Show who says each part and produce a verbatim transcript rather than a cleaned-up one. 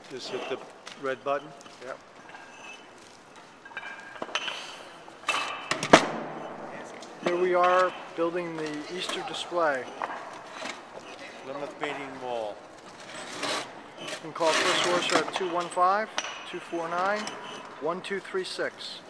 Speaker 1: Just hit the red button.
Speaker 2: Yep. Here we are building the Easter display.
Speaker 1: Plymouth Meeting Wall.
Speaker 2: You can call Chris Orser at two one five, two four nine, one two three six.